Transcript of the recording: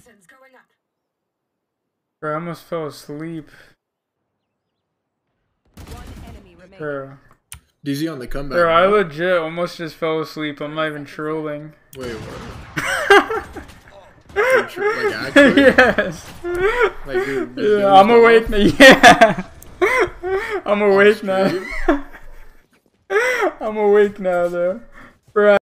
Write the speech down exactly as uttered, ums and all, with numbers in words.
Toxins going up. Bro, I almost fell asleep. One enemy remaining. Bro. D Z on the comeback. Bro, I man. legit almost just fell asleep. I'm not even trolling. Wait, what? Like, tr- like actually? Yes. Like, dude, Yeah, I'm awake now. Yeah. I'm awake now. I'm awake now, though. Bro.